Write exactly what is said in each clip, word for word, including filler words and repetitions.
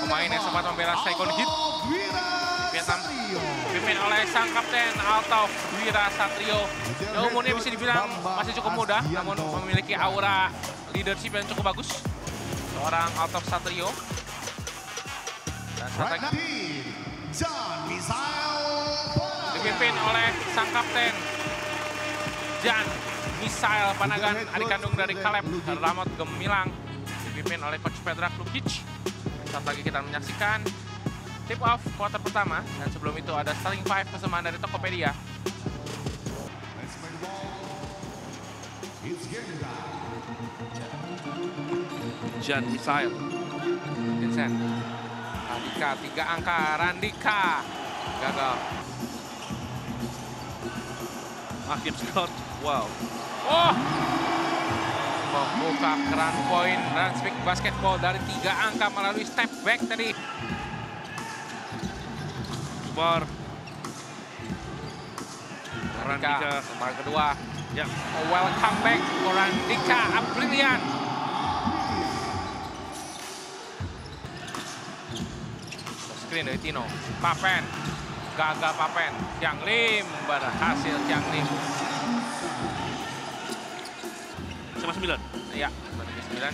pemain yang sempat membela Saigon Heat Vietnam, dipimpin oleh sang kapten Altaf Wira Satrio. Yang umurnya bisa dibilang masih cukup muda, namun memiliki aura leadership yang cukup bagus. Seorang Altaf Satrio. Dan saat lagi dipimpin oleh sang kapten Jan Misael Panagan, adik kandung dari Caleb Ramot Gemilang, dipimpin oleh Coach Petra Klukic. Saat lagi kita menyaksikan tip off quarter pertama, dan sebelum itu ada starting five persembahan dari Tokopedia. Jan Misael, Vincent, Randika tiga angka, Randika gagal. Hakim Scott, wow. Oh, membuka keran poin Brunswick Basketball dari tiga angka melalui step back tadi. Bar Randika, tempat kedua. Ya. Welcome back for Randika Aprilian. Screen dari Tino. Papen. Gagal Papen. Yang Lim berhasil Yang Lim. Sama sembilan. Iya, bagi sembilan.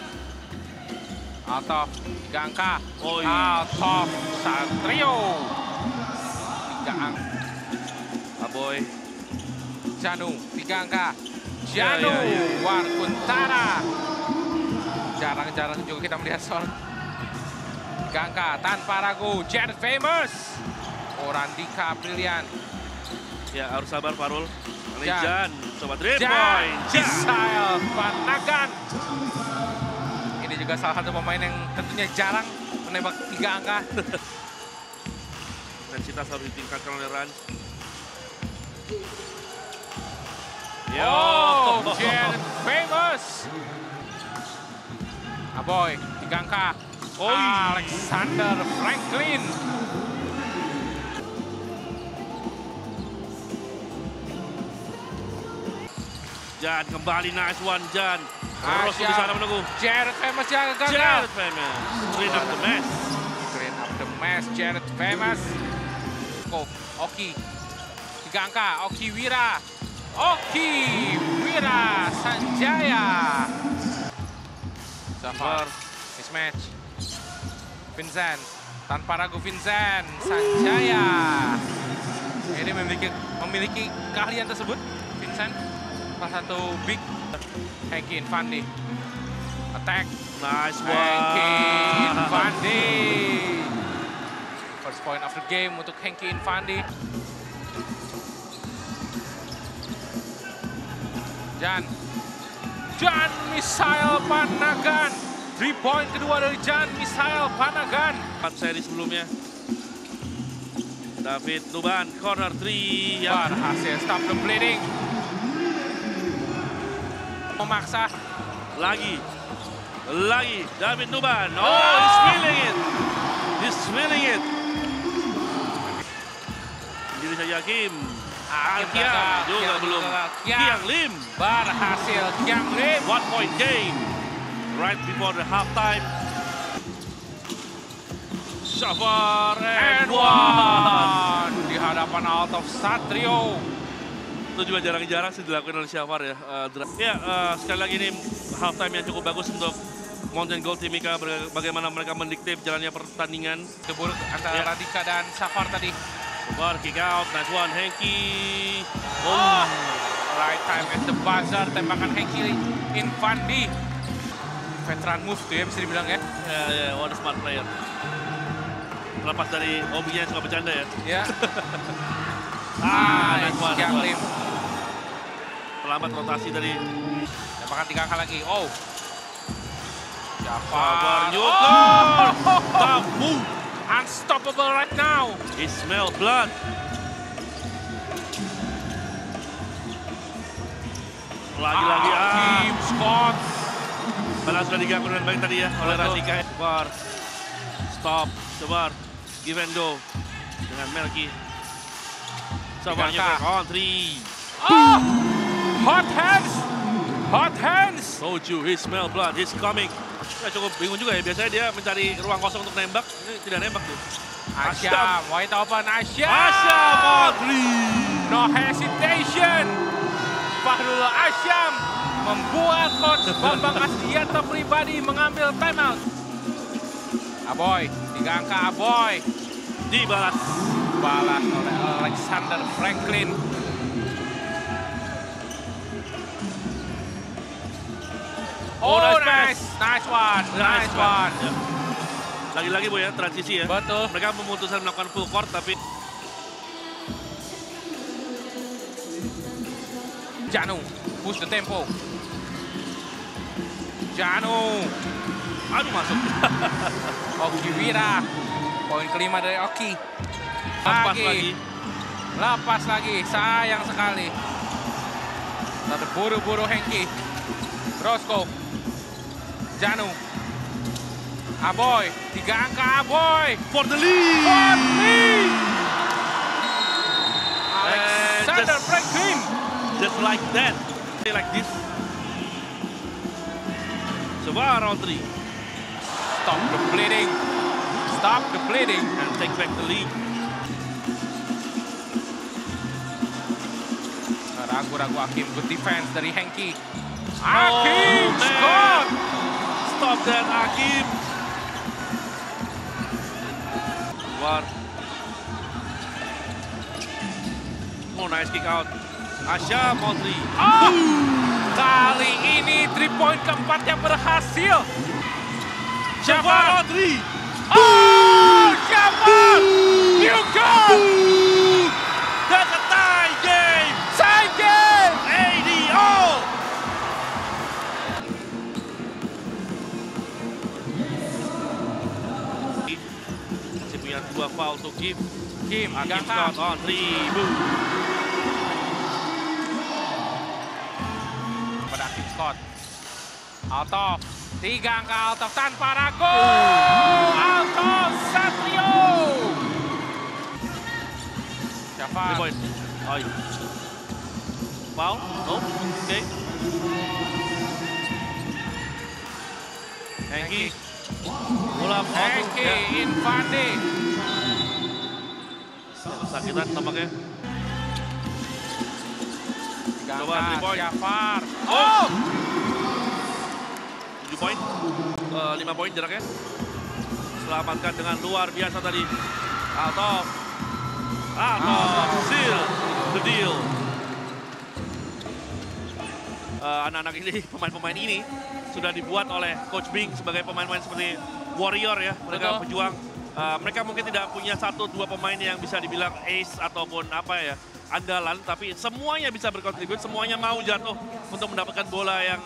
Altaf, tiga angka. Oh, Altaf Satrio. Tiga angka. Aboy. Janu, tiga angka. Janu, ya, ya, ya. Warkuntara. Jarang-jarang juga kita melihat soal tiga angka tanpa ragu. Jared Famous. Randika Aprilian. Ya, harus sabar Farul. Jan. Jan, coba three Jan point. Misael Panagan. Ini juga salah satu pemain yang tentunya jarang menembak tiga angka. Intensitas harus ditingkatkan oleh Rans. Oh, Jared Famous. Aboy, tiga angka. Oh, Alexander Franklin. Jan kembali, nice one Jan. Terus di sana menunggu. Jared Famous yang gagal. Jared Famous. Clean up the mess. Clean up the mess, Jared Famous. Kok, Oki. Tiga angka, Oki Wira. Oki Wira Sanjaya. Zafar, mismatch. Vincent, tanpa ragu Vincent. Sanjaya. Ini memiliki memiliki keahlian tersebut, Vincent. Salah satu big. Henki Infandi. Attack. Nice one. Henki Infandi. First point of the game untuk Henki Infandi. Jan. Jan Misael Panagan. Three point kedua dari Jan Misael Panagan. Empat seri sebelumnya. David Nuban, corner three. Ya. Berhasil stop the bleeding. Memaksa. Lagi. Lagi. David Nuban. Oh, oh, he's feeling it. He's feeling it. Diri saja Kim. Kiang juga belum. Kiang Lim. Berhasil Kiang Lim. One point game. Right before the halftime. Shafar and, and one. Di hadapan Altaf Satrio. Itu juga jarang-jarang sih dilakukan oleh Shafar ya. Uh, ya, uh, sekali lagi ini halftime yang cukup bagus untuk Mountain Gold Timika. Bagaimana mereka mendikte jalannya pertandingan. Keburuk antara ya. Randika dan Shafar tadi. Shafar kick out, nice one, Henki. Oh. oh. Right time at the buzzer, tembakan Henki Infandi. Veteran move tuh ya bisa dibilang ya. Ya, ya, one smart player. Terlepas dari hobinya suka bercanda ya. Ya. ah, nice one, Kiang Lim. Terlambat rotasi dari tembakan tiga angka lagi. Oh. Shafar Nyukur. Tabu. Unstoppable right now. He smell blood. Lagi-lagi ah. Kim Scott. Padahal sudah diganggu dengan baik tadi ya oleh Randika. Bar. Stop. Sebar. Give and go. Dengan Melki. Sabar Nyukur on three. Oh! Hot hands! Hot hands! Told you, he smell blood. He's coming. Ya, cukup bingung juga ya, biasanya dia mencari ruang kosong untuk nembak, ini tidak nembak tuh. Asyam, wide open, Asyam! Asyam Audrey! No hesitation! Fahrul Asyam membuat coach Bambang Asdianto pribadi mengambil timeout. Aboy, tiga angka Aboy. Dibalas. Balas oleh Alexander Franklin. Oh, Oh, nice, nice nice one, nice one. Ya. Lagi-lagi Bu ya, transisi ya. Betul. Mereka memutuskan melakukan full court tapi Janu, push the tempo. Janu, aduh masuk. Oki Wira. Poin kelima dari Oki. Lepas lagi. Lepas lagi, sayang sekali. Ada buru-buru Hengki. Roscoe. Janu. Aboy, tiga angka Aboy. For the lead. For the lead. Alexander just- Franklin. Just like that. Like this. Sebar Audrey. Stop the bleeding. Stop the bleeding. And take back the lead. Ragu-ragu Hakim, good defense dari Hengki. Hakim, man. Scott. Stop that, Hakim. Keluar. Oh, nice kick out. Asyam Audrey. Oh, kali ini three point keempatnya berhasil. Jafar Audrey. Oh, Jafar, you go. That's a tie game. Tie game. A D O. Masih punya dua foul untuk Kim. Kim, Hakim tiga Scott angka. on three. Boom. Pada Hakim Scott. Altov, tiga angka Altov tanpa ragu. Altov Satrio. Jafar. Three point. Oh, iya. Foul? No? Oke. Hengki. Bola Hengki, Ya. Infante. Kesakitan tampaknya. Tiga Coba, angka, three point. Jafar. Oh. Oh, tujuh poin. Eh, lima poin jaraknya. Selamatkan dengan luar biasa tadi. Altov. Altov. Seal the deal. Eh, Anak-anak ini, pemain-pemain ini sudah dibuat oleh Coach Bing sebagai pemain-pemain seperti warrior ya. Mereka Betul. pejuang. Eh, mereka mungkin tidak punya satu dua pemain yang bisa dibilang ace ataupun apa ya, andalan, tapi semuanya bisa berkontribusi, semuanya mau jatuh untuk mendapatkan bola yang